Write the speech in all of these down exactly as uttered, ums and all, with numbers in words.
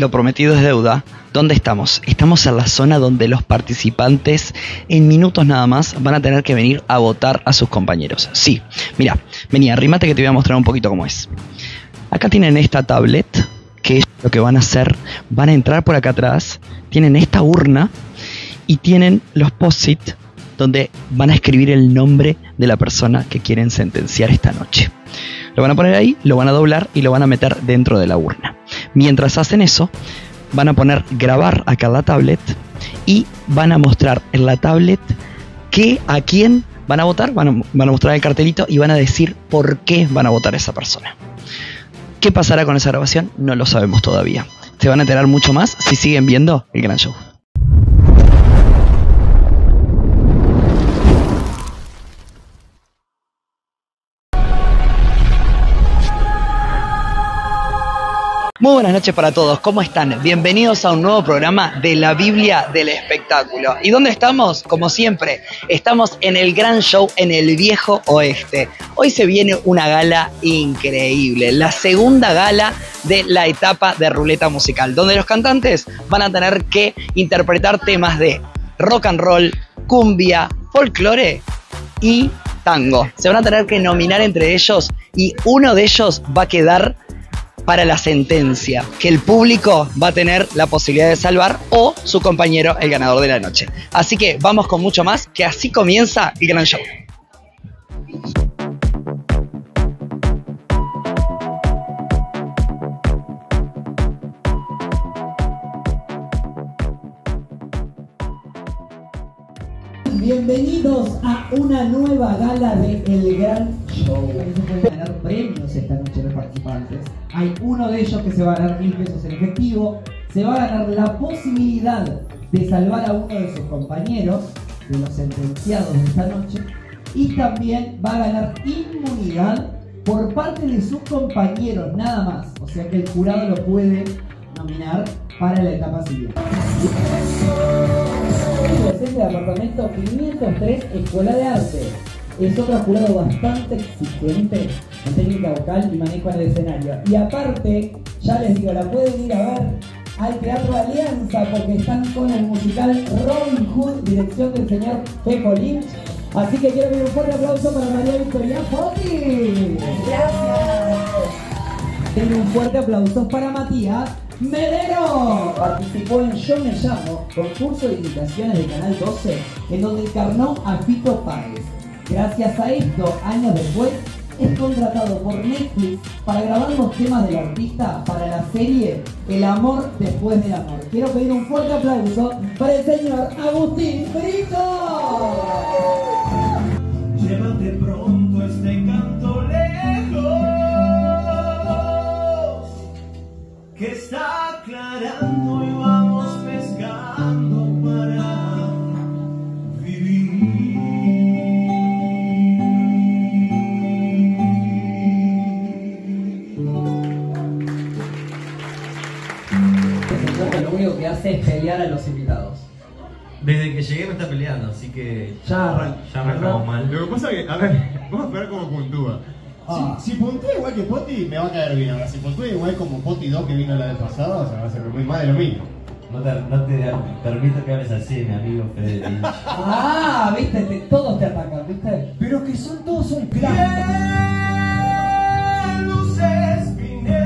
lo prometido es deuda. ¿Dónde estamos? Estamos en la zona donde los participantes en minutos nada más van a tener que venir a votar a sus compañeros. Sí, mira, vení, arrímate que te voy a mostrar un poquito cómo es. Acá tienen esta tablet, que es lo que van a hacer. Van a entrar por acá atrás, tienen esta urna y tienen los post-it donde van a escribir el nombre de la persona que quieren sentenciar esta noche. Lo van a poner ahí, lo van a doblar y lo van a meter dentro de la urna. Mientras hacen eso, van a poner grabar acá en la tablet y van a mostrar en la tablet que a quién van a votar, van a, van a mostrar el cartelito y van a decir por qué van a votar a esa persona. ¿Qué pasará con esa grabación? No lo sabemos todavía. Se van a enterar mucho más si siguen viendo el gran show. Muy buenas noches para todos, ¿cómo están? Bienvenidos a un nuevo programa de la Biblia del Espectáculo. ¿Y dónde estamos? Como siempre, estamos en el gran show en el Viejo Oeste. Hoy se viene una gala increíble, la segunda gala de la etapa de Ruleta Musical, donde los cantantes van a tener que interpretar temas de rock and roll, cumbia, folclore y tango. Se van a tener que nominar entre ellos y uno de ellos va a quedar para la sentencia, que el público va a tener la posibilidad de salvar o su compañero el ganador de la noche. Así que vamos con mucho más, que así comienza el gran show. Bienvenidos a una nueva gala de El Gran Show. Se pueden ganar premios esta noche los participantes. Hay uno de ellos que se va a ganar mil pesos en efectivo. Se va a ganar la posibilidad de salvar a uno de sus compañeros, de los sentenciados de esta noche. Y también va a ganar inmunidad por parte de sus compañeros, nada más. O sea que el jurado lo puede nominar para la etapa siguiente. Docente de apartamento quinientos tres, Escuela de Arte. Es otro jurado bastante exigente en técnica vocal y manejo en el escenario. Y aparte, ya les digo, la pueden ir a ver al Teatro Alianza porque están con el musical Robin Hood, dirección del señor Pepo Lynch. Así que quiero pedir un fuerte aplauso para María Victoria Foti. Gracias. Denle un fuerte aplauso para Matías Medero. Participó en Yo Me Llamo, concurso de imitaciones de Canal doce, en donde encarnó a Fito Páez. Gracias a esto, años después, es contratado por Netflix para grabar los temas del artista para la serie El Amor Después del Amor. Quiero pedir un fuerte aplauso para el señor Agustín Brito. Llévate pronto este canto lejos que está aclarando y vamos pescando para vivir. Lo único que hace es pelear a los invitados. Desde que llegué me está peleando, así que Ya arran- ya arrancamos mal. Lo que pasa es que, a ver, vamos a esperar cómo puntúa. Ah. Si, si puntúa igual que Poti, me va a caer bien. Ahora, si puntúa igual como Poti dos que vino la vez pasada, o sea, va a ser muy más de lo mismo. No te, no te permito que hables así, mi amigo Fede Lynch. Ah, viste, te- todos te atacan, viste. Pero que son todos un clan. Luces vineres,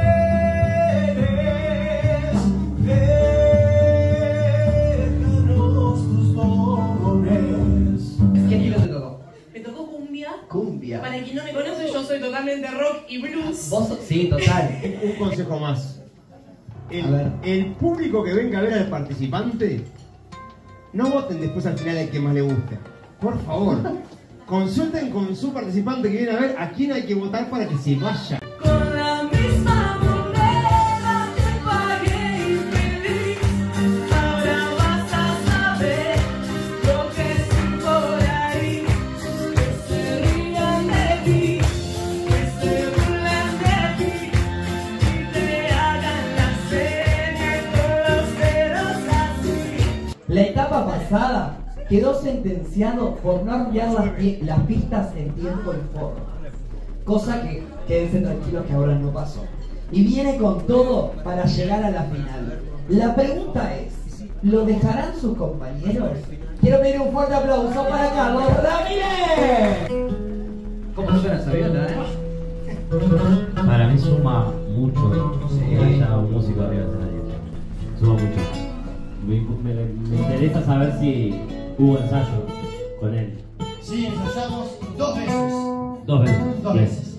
déjanos tus dones. ¿Qué estilo te tocó? Me tocó cumbia. Cumbia. Para quien no me conoce, yo soy totalmente rock y blues. Vos sos- sí, total. Un consejo más. A ver. El, el público que venga a ver al participante, no voten después al final al que más le guste. Por favor, consulten con su participante que viene a ver a quién hay que votar para que se vaya. Con la misma moneda te pagué infeliz. Ahora vas a saber lo que es por ahí. Que se rían de ti, que se burlan de ti y te hagan la serie con los dedos así. La etapa pasada quedó sentenciado por no enviar las, pi- las pistas en tiempo y forma. Cosa que quédense tranquilos que ahora no pasó. y viene con todo para llegar a la final. La pregunta es, ¿lo dejarán sus compañeros? Quiero pedir un fuerte aplauso para Carlos Ramírez. ¿Cómo suena esa viola, eh? Para mí suma mucho que haya un músico arriba del escenario. Suma mucho. Me, me- me interesa saber si hubo ensayo con él. Sí, ensayamos dos veces. Dos veces. Dos Bien. veces.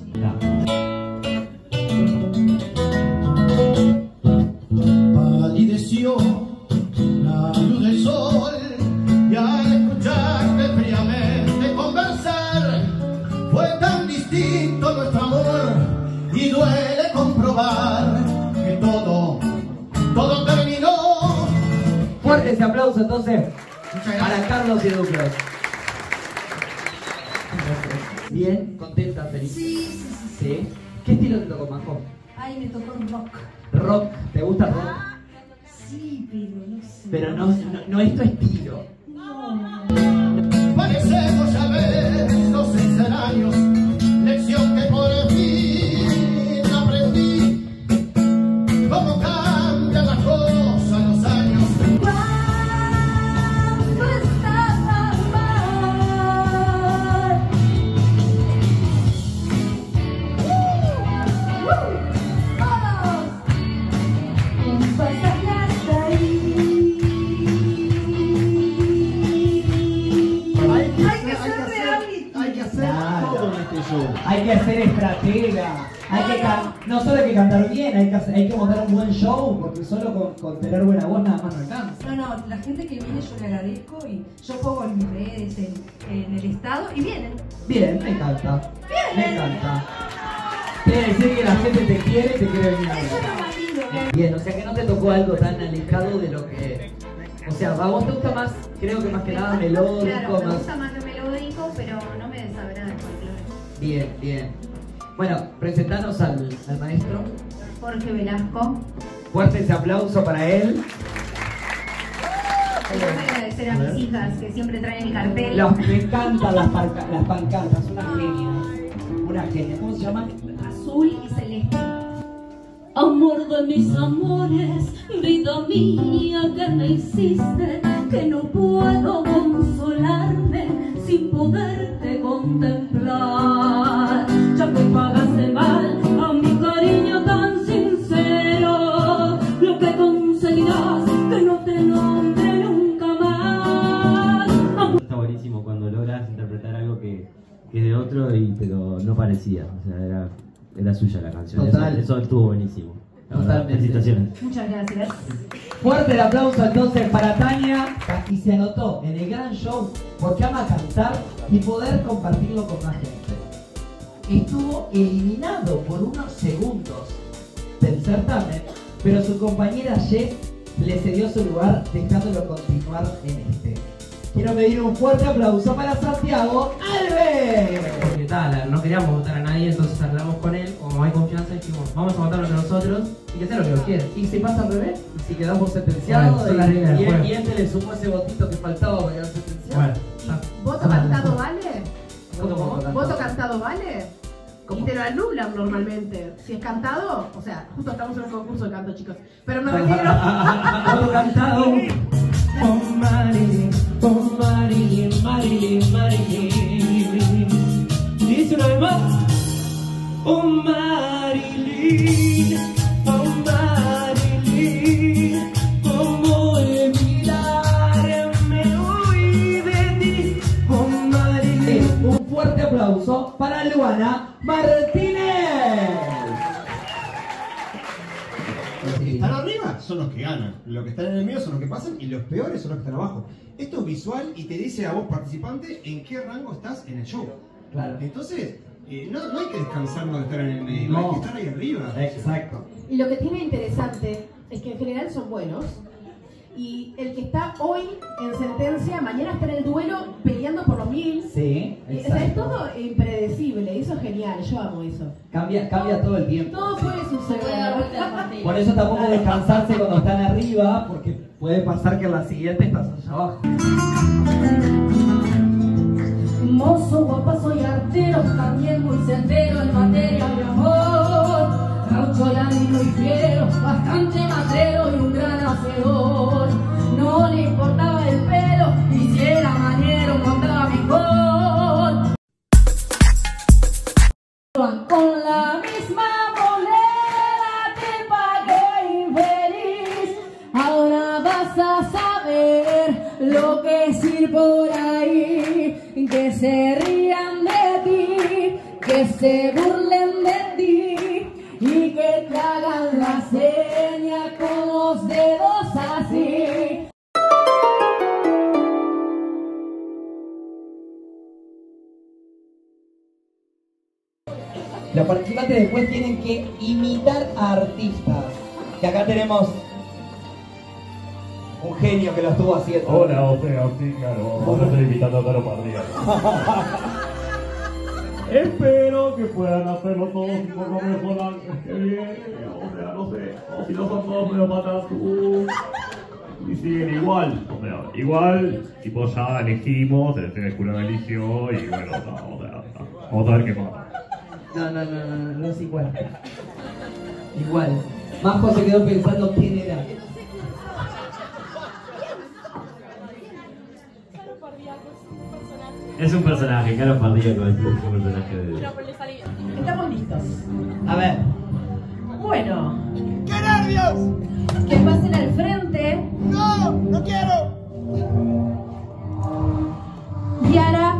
Ya. Palideció la luz del sol y al escucharte fríamente conversar fue tan distinto nuestro amor y duele comprobar que todo, todo terminó. Fuerte ese aplauso entonces Muchas para gracias. Carlos y Douglas. Bien, contenta, feliz. Sí, sí, sí, sí. ¿Sí? ¿Qué estilo te tocó, Majo? Ay, me tocó rock. Rock, ¿te gusta el rock? Sí, pero no sé. Pero no, no, no es tu estilo. No. Parecemos saber los escenarios, lección que por fin aprendí. Cómo cambian las cosas los años. Cuando estaba mal. ¡Uh! ¡Uh! ¡Todos! Un pasaje hasta ahí. Hay que ser reality. Hay que hacer Claro. todo en este show. Hay que ser estratega. Hay que can- no solo hay que cantar bien, hay que, hacer- hay que montar un buen show, porque solo con, con tener buena voz nada más no alcanza. No, no, la gente que viene yo le agradezco y yo pongo en mis redes, en, en el estado y vienen. Bien, me encanta. Me encanta. Quiere decir que la gente te quiere y te quiere venir a ver. Eso es lo más lindo. que- Bien, o sea que no te tocó algo tan alejado de lo que... O sea, a vos te gusta más, creo que más que nada melódico, Claro, me más... gusta más lo melódico, pero no me desagrada el folclore. Bien, bien. Bueno, presentanos al, al maestro. Jorge Velasco. Fuerte ese aplauso para él. Quiero agradecer a mis hijas que siempre traen el cartel. Los, me encantan las, panca- las pancartas, una genia. Una genia. ¿Cómo se llama? Azul y celeste. Amor de mis amores, vida mía que me hiciste, que no puedo consolarme sin poderte contemplar. Ya que pagaste mal a mi cariño tan sincero, lo que conseguirás que no te nombre nunca más. Amor. Está buenísimo cuando logras interpretar algo que, que es de otro, y, pero no parecía. O sea, era, era suya la canción. Total. Eso, eso estuvo buenísimo. La verdad, Totalmente. felicitaciones. Muchas gracias. Fuerte el aplauso entonces para Tania, y se anotó en el gran show porque ama cantar y poder compartirlo con más gente. Estuvo eliminado por unos segundos del certamen, pero su compañera Jess le cedió su lugar dejándolo continuar en este. Quiero pedir un fuerte aplauso para Santiago Alves. Porque tal, no queríamos votar a nadie, entonces hablamos con él, como hay confianza, dijimos, vamos a votarlo entre nosotros y que sea lo que nos quiera. ¿Y si pasa al revés? ¿Y si quedamos sentenciados? Bueno, son las reglas del y, juego. y este le sumó ese votito que faltaba para quedar sentenciado. Bueno, está. ¿Voto cantado vale? ¿Cómo, cómo, cómo? ¿Voto cantado vale? ¿Cómo? Y te lo anulan normalmente. Si es cantado, o sea, justo estamos en un concurso de canto, chicos. Pero me refiero. Voto cantado. Oh Marilyn, oh Marilyn, Marilyn, Marilyn. Dice una vez más. Oh Marilyn, oh Marilyn, cómo olvidarme hoy de ti. Oh Marilyn. Un fuerte aplauso para Luana Martínez. Los que están arriba son los que ganan, los que están en el medio son los que pasan y los peores son los que están abajo. Esto es visual y te dice a vos, participante, en qué rango estás en el show. Claro. Entonces, eh, no, no hay que descansarnos de estar en el medio, No. hay que estar ahí arriba. Exacto. Y lo que tiene interesante es que en general son buenos. Y el que está hoy en sentencia, mañana está en el duelo peleando por los mil. Sí, Y, o sea, es exacto. todo impredecible, eso es genial, yo amo eso. Cambia, cambia todo el tiempo. Todo puede Se puede dar suceder. vuelta al partido. Por eso tampoco descansarse cuando están arriba, porque puede pasar que en la siguiente estás allá abajo. Mozo, guapa, soy artero, también muy certero en materia de amor. Gaucho la decir por ahí, que se rían de ti, que se burlen de ti y que te hagan la seña con los dedos así. Los participantes después tienen que imitar a artistas. Que acá tenemos un genio que lo estuvo haciendo. Hola, o sea, sí, claro. Vos no estoy invitando a Caro Pardía. Espero que puedan hacerlo todos un poco mejor antes que viene. O sea, no sé. O si no son todos medio patas, uh, y siguen igual. O sea, igual, tipo ya elegimos, el el culo eligió y bueno, no, o sea, no. Vamos a ver qué pasa. No, no, no, no, no es igual. Igual. Majo se quedó pensando quién era. Es un personaje, Caro Pardía no es un personaje de... Estamos listos. A ver. Bueno. ¡Qué nervios! Que pasen al frente. ¡No! ¡No quiero! Yara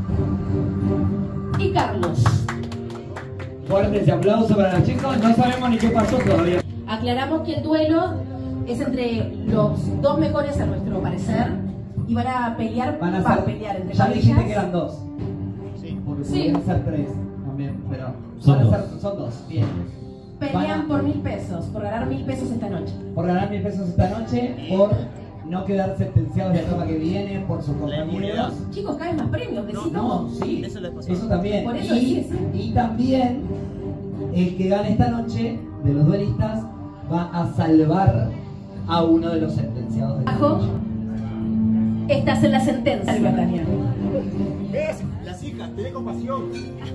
y Carlos. Fuerte ese aplauso para los chicos. No sabemos ni qué pasó todavía. Aclaramos que el duelo es entre los dos mejores a nuestro parecer y van a pelear, Van a para ser, pelear entre ya dijiste ellas. que eran dos. Sí. Porque Sí. podrían ser tres también, pero Son van a dos. ser, son dos. Bien. Pelean Van a- por mil pesos, por ganar mil pesos esta noche. Por ganar mil pesos esta noche, por no quedar sentenciados de la etapa que viene, por sus compañeros. Chicos, caen más premios, decimos. No, sí, eso también. Por eso y, sí, sí. y también el que gane esta noche de los duelistas va a salvar a uno de los sentenciados de la Ajo, noche. estás en la sentencia, Tania. Es, las hijas, tené compasión.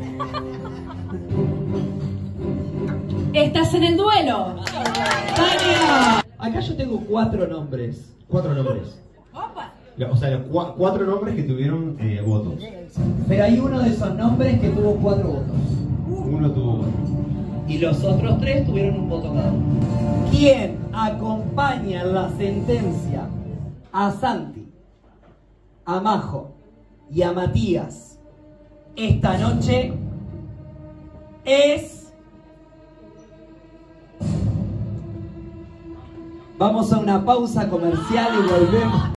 Estás en el duelo. ¡Tania! Acá yo tengo cuatro nombres. Cuatro nombres. Opa. O sea, los cua- cuatro nombres que tuvieron eh, votos. Pero hay uno de esos nombres que tuvo cuatro votos. Uno tuvo votos. Y los otros tres tuvieron un voto cada uno. ¿Quién acompaña en la sentencia a Santi, a Majo y a Matías esta noche? Es... Vamos a una pausa comercial y volvemos.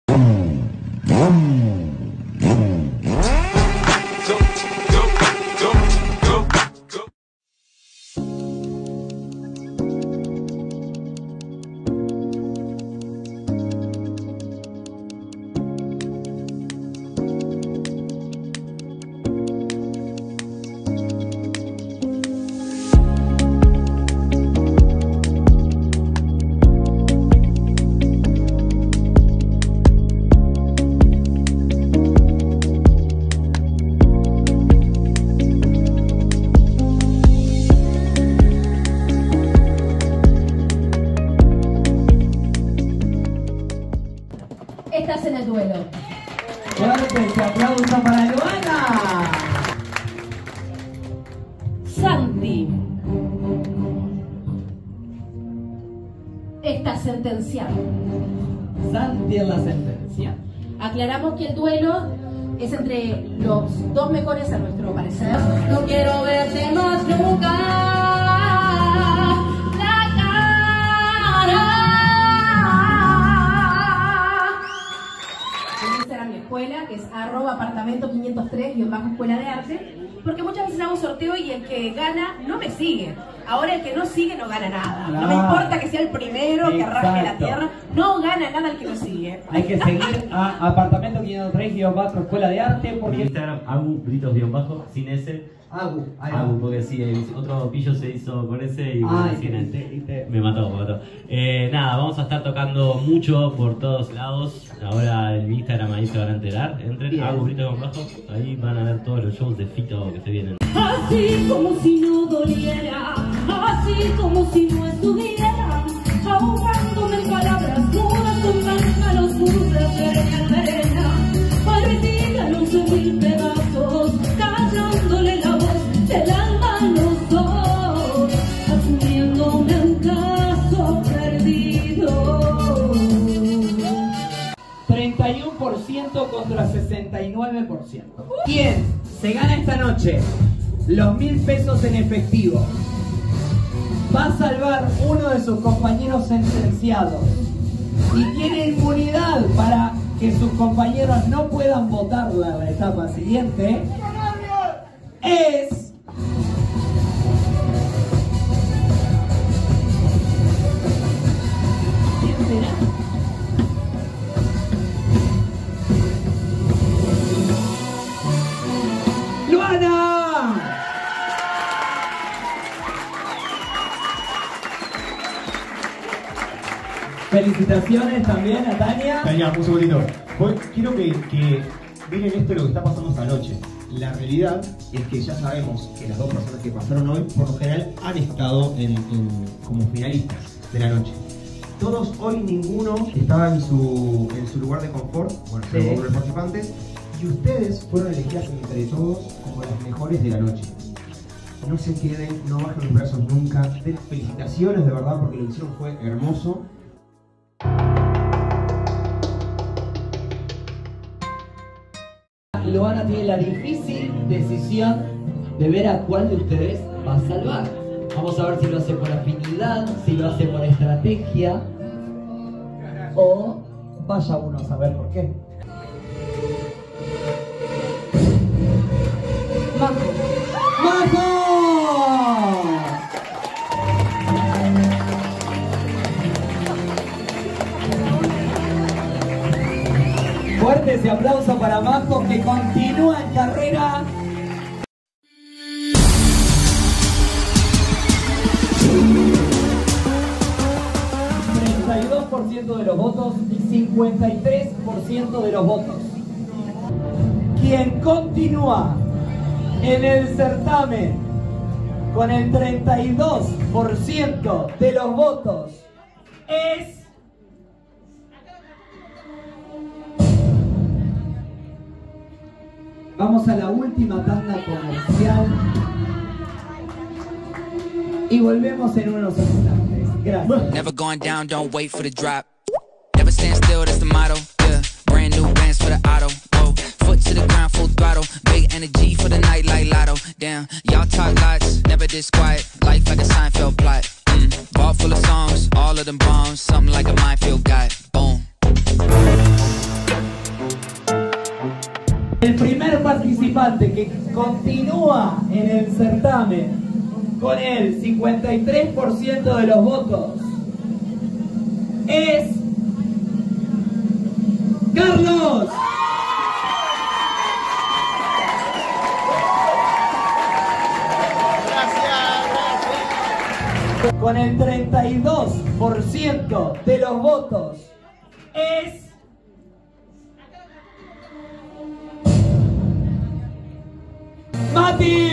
Estás en el duelo. Fuerte ese aplauso para Luana. Santi. Estás sentenciado. Santi en la sentencia. Aclaramos que el duelo es entre los dos mejores a nuestro parecer. No quiero verte más nunca la cara. Esa era mi escuela, que es arroba apartamento quinientos tres guión bajo escuela de arte, porque muchas veces hago sorteo y el que gana no me sigue. Ahora el que no sigue no gana nada. No me Claro. importa que sea el primero que arrastre la Exacto. tierra, no gana nada el que no sigue. Hay que seguir a apartamento quinientos tres guión bajo escuela de arte Mi porque... Instagram, Agu, gritos guión bajo, sin S. Agu, ahí va. Agu, porque sí, otro pillo se hizo con ese y Ah, bueno, y sin te- S. y te- y te- Me mató, me mató. Eh, nada, vamos a estar tocando mucho por todos lados. Ahora en mi Instagram ahí se van a enterar. Entren, Bien. Agu, gritos guión bajo. Ahí van a ver todos los shows de Fito que se vienen. Así como si no doliera, así como si no estuviera, ahogándome en palabras duras con mángalos puras de arena, partida en once mil pedazos, callándole la voz del alma a los dos, asumiéndome un caso perdido. treinta y uno por ciento contra contra sesenta y nueve por ciento. ¿Quién se gana esta noche los mil pesos en efectivo? Va a salvar uno de sus compañeros sentenciados y tiene inmunidad para que sus compañeros no puedan votarla en la etapa siguiente. Es... ¿quién será? ¡Luana! Felicitaciones también a Tania. Tania, un segundito. Voy- quiero que, que miren esto lo que está pasando esta noche. La realidad es que ya sabemos que las dos personas que pasaron hoy, por lo general, han estado en, en- como finalistas de la noche. Todos hoy, ninguno estaba en su, en su lugar de confort, bueno, Sí. según los participantes, y ustedes fueron elegidas entre todos como las mejores de la noche. No se queden, no bajen los brazos nunca. Den felicitaciones de verdad porque lo que hicieron fue hermoso. Luana tiene la difícil decisión de ver a cuál de ustedes va a salvar. Vamos a ver si lo hace por afinidad, si lo hace por estrategia o vaya uno a saber por qué. ¡Majo! ¡Majo! Fuerte ese aplauso para Majo que continúa en carrera. treinta y dos por ciento de los votos y cincuenta y tres por ciento de los votos. Quien continúa en el certamen con el treinta y dos por ciento de los votos es... Vamos a la última tanda comercial y volvemos en unos instantes. Gracias. Never going down, don't wait for the drop. Never stand still, that's the motto. Yeah, brand new bands for the auto. Whoa, foot to the ground, full throttle. Big energy for the night like lotto. Damn, y'all talk lots, never this quiet. Life like a Seinfeld plot. Mm. Vault full of songs, all of them bombs. Something like a minefield guy. Boom. El primer participante que continúa en el certamen con el cincuenta y tres por ciento de los votos es Carlos. Con el treinta y dos por ciento de los votos es Mati.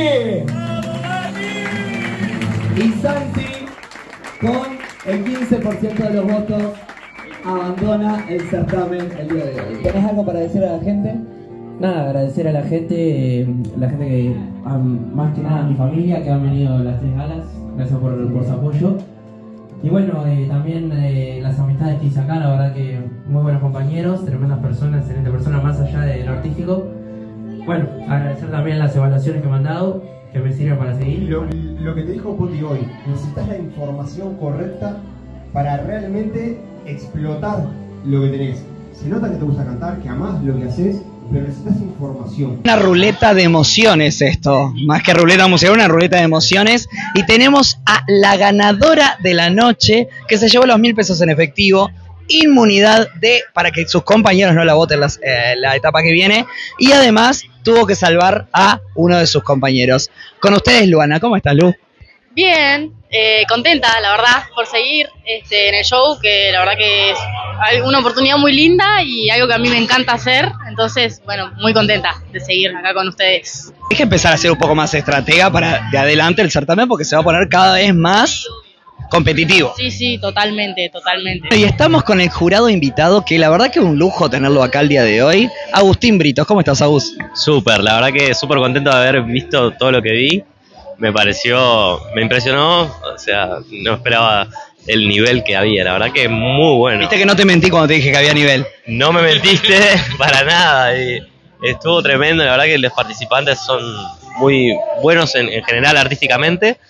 Y Santi, con el quince por ciento de los votos, abandona el certamen el día de hoy. ¿Tenés algo para decir a la gente? Nada, agradecer a la gente, eh, la gente que, a- más que nada a mi familia, que han venido a las tres galas, gracias por, por su apoyo. Y bueno, eh, también eh, las amistades que hice acá, la verdad que muy buenos compañeros, tremendas personas, excelentes personas, más allá de lo artístico. Bueno, agradecer también las evaluaciones que me han dado, que me sirven para seguir. Lo, lo que te dijo Poti hoy, necesitas la información correcta para realmente explotar lo que tenés. Se nota que te gusta cantar, que amás lo que haces, pero necesitas información. Una ruleta de emociones esto, más que ruleta musical, una ruleta de emociones. Y tenemos a la ganadora de la noche, que se llevó los mil pesos en efectivo, inmunidad de para que sus compañeros no la voten las, eh, la etapa que viene, y además tuvo que salvar a uno de sus compañeros. Con ustedes, Luana, ¿cómo estás, Lu? Bien, eh, contenta, la verdad, por seguir este, en el show, que la verdad que es una oportunidad muy linda y algo que a mí me encanta hacer, entonces, bueno, muy contenta de seguir acá con ustedes. Hay que empezar a ser un poco más estratega para de adelante el certamen, porque se va a poner cada vez más competitivo. Sí, sí, totalmente, totalmente. Y estamos con el jurado invitado, que la verdad que es un lujo tenerlo acá el día de hoy. Agustín Britos, ¿cómo estás, Agus? Súper, la verdad que súper contento de haber visto todo lo que vi. Me pareció, me impresionó, o sea, no esperaba el nivel que había. La verdad que muy bueno. Viste que no te mentí cuando te dije que había nivel. No me mentiste para nada. Y estuvo tremendo. La verdad que los participantes son muy buenos en, en general artísticamente.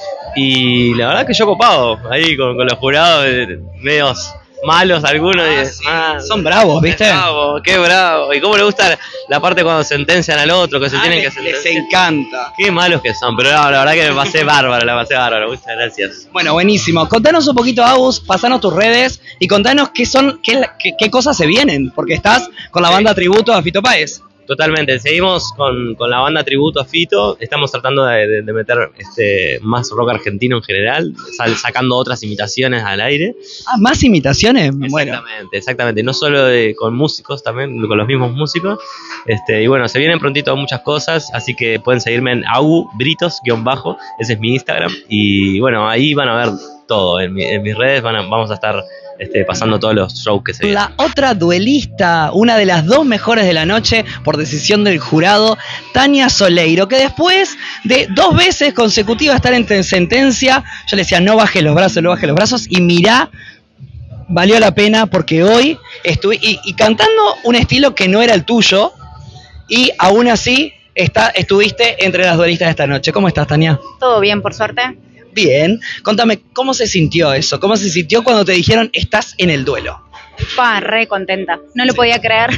Y la verdad que yo copado ahí con, con los jurados eh, medios malos algunos. Ah, y, sí. ah, Son bravos, ¿viste? Qué bravo, qué bravo. Y cómo le gusta la parte cuando sentencian al otro, que se Ah, tienen les, que les sentenciar. encanta. Qué malos que son, pero no, la verdad que me pasé bárbaro, la pasé bárbaro. Muchas gracias. Bueno, buenísimo. Contanos un poquito, Agus, pasanos tus redes y contanos qué son, qué, qué, qué cosas se vienen, porque estás con la banda tributo a Fito Páez. Totalmente, seguimos con, con la banda tributo a Fito, estamos tratando de, de, de meter este, más rock argentino en general, sal, sacando otras imitaciones al aire. Ah, ¿más imitaciones? Bueno. Exactamente, exactamente, no solo de, con músicos, también con los mismos músicos. Este, y bueno, se vienen prontito muchas cosas, así que pueden seguirme en Agu Britos guión bajo, ese es mi Instagram. Y bueno, ahí van a ver todo, en, mi, en mis redes van a, vamos a estar este, pasando todos los shows que se vienen. La otra duelista, una de las dos mejores de la noche, por decisión del jurado, Tania Soleiro, que después de dos veces consecutivas estar en sentencia, yo le decía, no bajes los brazos, no bajes los brazos, y mirá, valió la pena porque hoy estuve, y, y cantando un estilo que no era el tuyo, y aún así está, estuviste entre las duelistas de esta noche. ¿Cómo estás, Tania? Todo bien, por suerte. Bien. Contame, ¿cómo se sintió eso? ¿Cómo se sintió cuando te dijeron, estás en el duelo? Pa, re contenta. No lo podía creer.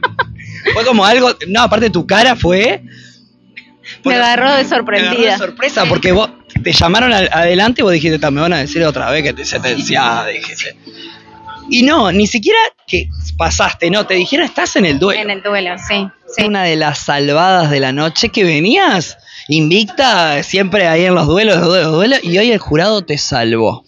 Fue como algo, no, aparte tu cara fue... Me agarró de Me sorprendida. agarró de sorpresa, porque vos te llamaron al- adelante y vos dijiste, "Ta, me van a decir otra vez que te sentenciás", dijiste. Y no, ni siquiera que pasaste, no, te dijeron, estás en el duelo. En el duelo, sí. sí. Una de las salvadas de la noche que venías invicta, siempre ahí en los duelos, duelos, duelos, y hoy el jurado te salvó.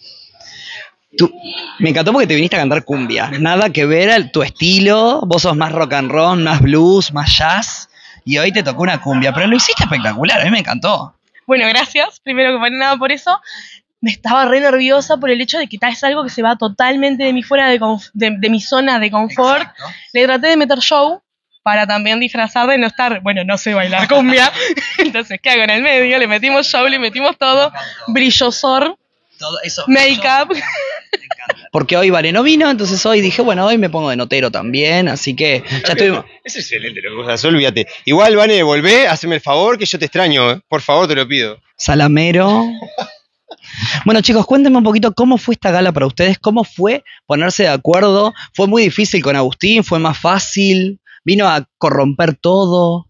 Tú, me encantó porque te viniste a cantar cumbia. Nada que ver al tu estilo. Vos sos más rock and roll, más blues, más jazz. Y hoy te tocó una cumbia. Pero lo hiciste espectacular, a mí me encantó. Bueno, gracias. Primero que por nada por eso. Me estaba re nerviosa por el hecho de que tal es algo que se va totalmente de mi fuera de, conf- de, de mi zona de confort. Exacto. Le traté de meter show para también disfrazar de no estar, bueno, no sé bailar cumbia. Entonces, ¿qué hago en el medio? Le metimos show, le metimos todo. Brillosor. Todo eso. Make-up. Porque hoy Vane no vino, entonces hoy dije, bueno, hoy me pongo de notero también, así que ya estuvimos. Es excelente lo que vos olvídate. Igual, Vane, volvé, haceme el favor que yo te extraño, ¿eh? Por favor, te lo pido. Salamero. Bueno, chicos, cuéntenme un poquito cómo fue esta gala para ustedes, cómo fue ponerse de acuerdo. ¿Fue muy difícil con Agustín? ¿Fue más fácil? ¿Vino a corromper todo?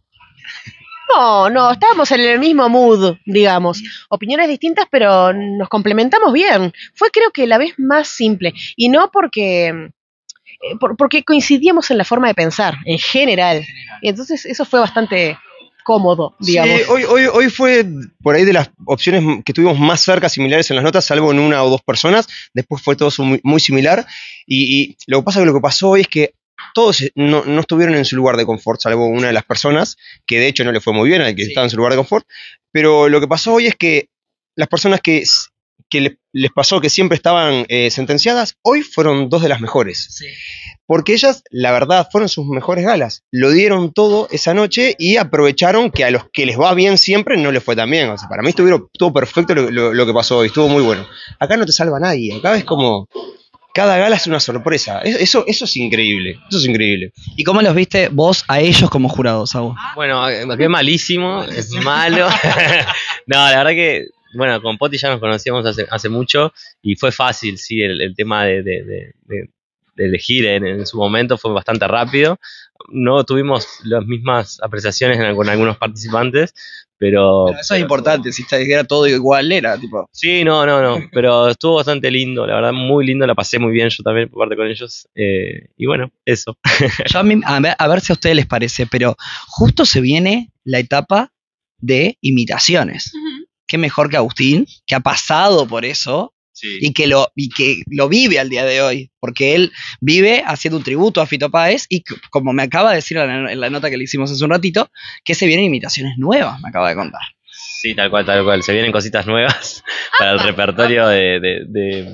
No, no, estábamos en el mismo mood, digamos. Opiniones distintas, pero nos complementamos bien. Fue, creo que, la vez más simple. Y no porque, eh, por, porque coincidíamos en la forma de pensar, en general. Y entonces eso fue bastante cómodo, digamos. Sí, hoy, hoy, hoy fue por ahí de las opciones que tuvimos más cerca, similares en las notas, salvo en una o dos personas. Después fue todo muy, muy similar. Y, y lo que pasa que lo que pasó hoy es que todos no, no estuvieron en su lugar de confort, salvo una de las personas, que de hecho no le fue muy bien al que sí. estaba en su lugar de confort. Pero lo que pasó hoy es que las personas que, que le, les pasó que siempre estaban eh, sentenciadas, hoy fueron dos de las mejores. Sí. Porque ellas, la verdad, fueron sus mejores galas. Lo dieron todo esa noche y aprovecharon que a los que les va bien siempre no les fue tan bien. O sea, para mí estuvieron todo perfecto lo, lo, lo que pasó hoy, estuvo muy bueno. Acá no te salva nadie, acá es como... Cada gala es una sorpresa. Eso, eso es increíble. Eso es increíble. ¿Y cómo los viste vos a ellos como jurados, Agus? Bueno, qué malísimo, es malo. No, la verdad que, bueno, con Poti ya nos conocíamos hace, hace mucho y fue fácil, sí, el, el tema de, de, de, de, de elegir en, en su momento fue bastante rápido. No tuvimos las mismas apreciaciones en, con algunos participantes, pero... Pero eso es importante, si era todo igual, era tipo... Sí, no, no, no, pero estuvo bastante lindo, la verdad, muy lindo, la pasé muy bien yo también por parte con ellos, eh, y bueno, eso. Yo a, mí, a, ver, a ver si a ustedes les parece, pero justo se viene la etapa de imitaciones. Uh-huh. Qué mejor que Agustín, que ha pasado por eso, sí. y, que lo, y que lo vive al día de hoy, porque él vive haciendo un tributo a Fito Páez y como me acaba de decir en la, en la nota que le hicimos hace un ratito, que se vienen imitaciones nuevas, me acaba de contar. Sí, tal cual, tal cual, se vienen cositas nuevas para el repertorio de, de, de,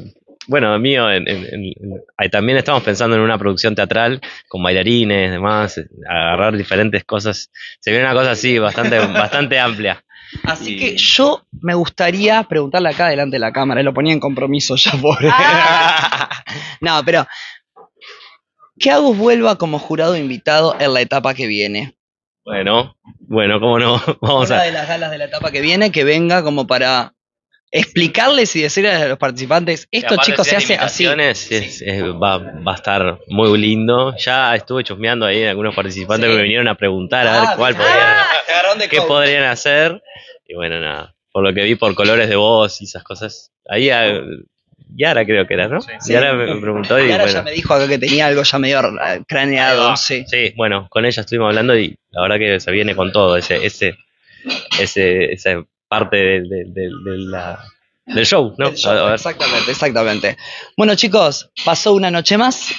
bueno, mío, en, en- en- en- ahí también estamos pensando en una producción teatral con bailarines, demás, agarrar diferentes cosas. Se viene una cosa así, bastante, bastante amplia. Así que yo me gustaría preguntarle acá delante de la cámara, lo ponía en compromiso ya por... No, pero que Agus vuelva como jurado invitado en la etapa que viene. Bueno, bueno, cómo no, vamos Una a... de las galas de la etapa que viene, que venga como para explicarles y decirles a los participantes, esto Aparte, chicos si se hay hace así. imitaciones, es- es- va, va a estar muy lindo. Ya estuve chusmeando ahí en algunos participantes Sí. que me vinieron a preguntar a Ah, ver cuál ¿viste? podrían, Te agarraron de qué coach. podrían hacer. Y bueno, nada, por lo que vi por colores de voz y esas cosas. Ahí a, Yara creo que era, ¿no? Sí. Yara me, me preguntó y Y ahora bueno. ya me dijo acá que tenía algo ya medio eh, craneado, sí. Sí, bueno, con ella estuvimos hablando y la verdad que se viene con todo, ese, ese, ese, esa parte de, de- de- de la, del show, ¿no? El show, A- a ver. exactamente, exactamente. Bueno chicos, pasó una noche más.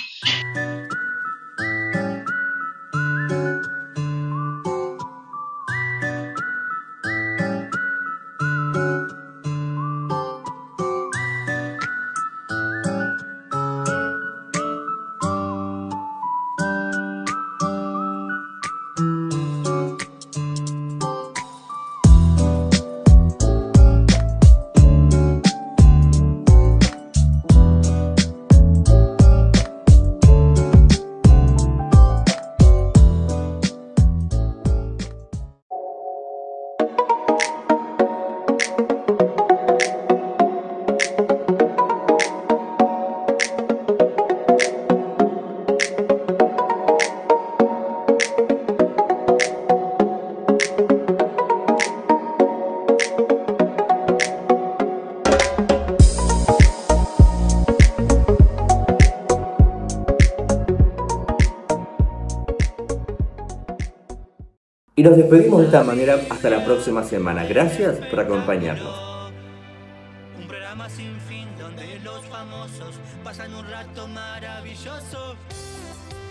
Y nos despedimos de esta manera hasta la próxima semana. Gracias por acompañarnos. Un programa sin fin donde los famosos pasan un rato maravilloso.